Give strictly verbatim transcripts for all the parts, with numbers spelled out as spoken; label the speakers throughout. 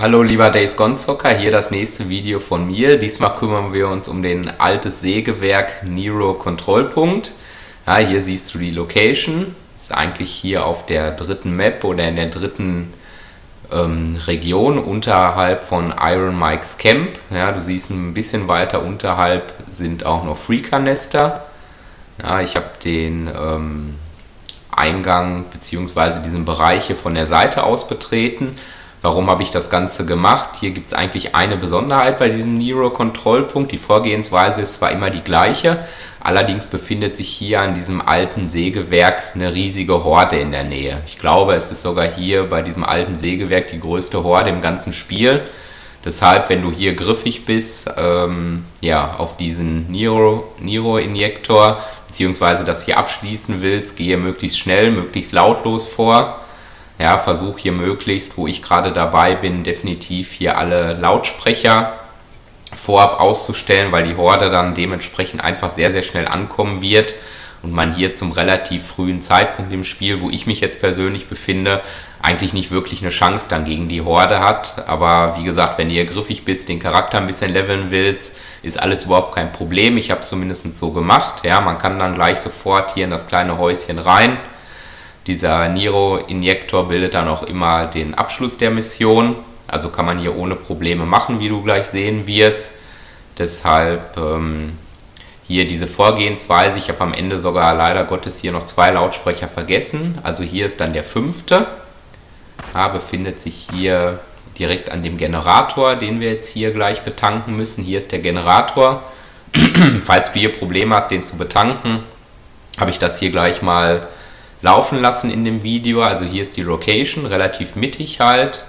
Speaker 1: Hallo lieber Days Gone Zocker, hier das nächste Video von mir. Diesmal kümmern wir uns um den altes Sägewerk Nero Kontrollpunkt. Ja, hier siehst du die Location. Ist eigentlich hier auf der dritten Map oder in der dritten ähm, Region unterhalb von Iron Mike's Camp. Ja, du siehst ein bisschen weiter unterhalb sind auch noch Freaker-Nester. Ja, ich habe den ähm, Eingang bzw. diesen Bereich hier von der Seite aus betreten. Warum habe ich das Ganze gemacht? Hier gibt es eigentlich eine Besonderheit bei diesem Nero-Kontrollpunkt. Die Vorgehensweise ist zwar immer die gleiche, allerdings befindet sich hier an diesem alten Sägewerk eine riesige Horde in der Nähe. Ich glaube, es ist sogar hier bei diesem alten Sägewerk die größte Horde im ganzen Spiel. Deshalb, wenn du hier griffig bist, ähm, ja, auf diesen Nero-Injektor, beziehungsweise das hier abschließen willst, gehe möglichst schnell, möglichst lautlos vor. Ja, versuche hier möglichst, wo ich gerade dabei bin, definitiv hier alle Lautsprecher vorab auszustellen, weil die Horde dann dementsprechend einfach sehr, sehr schnell ankommen wird und man hier zum relativ frühen Zeitpunkt im Spiel, wo ich mich jetzt persönlich befinde, eigentlich nicht wirklich eine Chance dann gegen die Horde hat. Aber wie gesagt, wenn ihr griffig bist, den Charakter ein bisschen leveln willst, ist alles überhaupt kein Problem. Ich habe es zumindest so gemacht. Ja, man kann dann gleich sofort hier in das kleine Häuschen rein. Dieser Nero-Injektor bildet dann auch immer den Abschluss der Mission, also kann man hier ohne Probleme machen, wie du gleich sehen wirst. Deshalb ähm, hier diese Vorgehensweise. Ich habe am Ende sogar leider Gottes hier noch zwei Lautsprecher vergessen, also hier ist dann der fünfte. Ja, befindet sich hier direkt an dem Generator, den wir jetzt hier gleich betanken müssen. Hier ist der Generator. Falls du hier Probleme hast, den zu betanken, habe ich das hier gleich mal laufen lassen in dem Video. Also hier ist die Location, relativ mittig halt.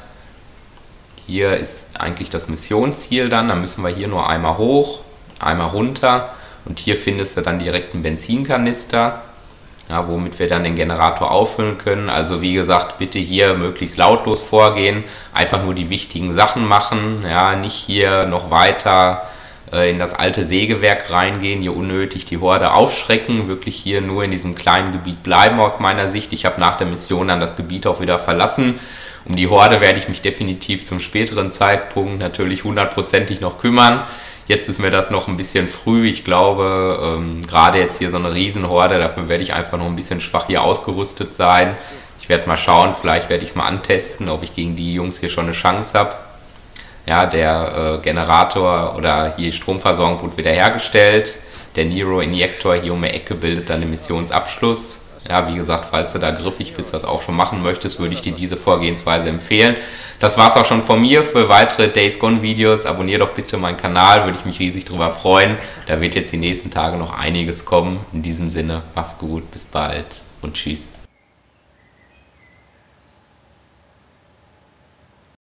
Speaker 1: Hier ist eigentlich das Missionsziel dann, dann müssen wir hier nur einmal hoch, einmal runter und hier findest du dann direkt einen Benzinkanister, ja, womit wir dann den Generator auffüllen können. Also wie gesagt, bitte hier möglichst lautlos vorgehen, einfach nur die wichtigen Sachen machen, ja, nicht hier noch weiter in das alte Sägewerk reingehen, hier unnötig die Horde aufschrecken, wirklich hier nur in diesem kleinen Gebiet bleiben aus meiner Sicht. Ich habe nach der Mission dann das Gebiet auch wieder verlassen. Um die Horde werde ich mich definitiv zum späteren Zeitpunkt natürlich hundertprozentig noch kümmern. Jetzt ist mir das noch ein bisschen früh. Ich glaube, ähm, gerade jetzt hier so eine Riesenhorde, dafür werde ich einfach noch ein bisschen schwach hier ausgerüstet sein. Ich werde mal schauen, vielleicht werde ich es mal antesten, ob ich gegen die Jungs hier schon eine Chance habe. Ja, der äh, Generator oder hier die Stromversorgung wurde wiederhergestellt. Der Nero-Injektor hier um die Ecke bildet dann den Missionsabschluss. Ja, wie gesagt, falls du da griffig bist, das auch schon machen möchtest, würde ich dir diese Vorgehensweise empfehlen. Das war's auch schon von mir. Für weitere Days Gone Videos abonniere doch bitte meinen Kanal, würde ich mich riesig drüber freuen. Da wird jetzt die nächsten Tage noch einiges kommen. In diesem Sinne, mach's gut, bis bald und tschüss.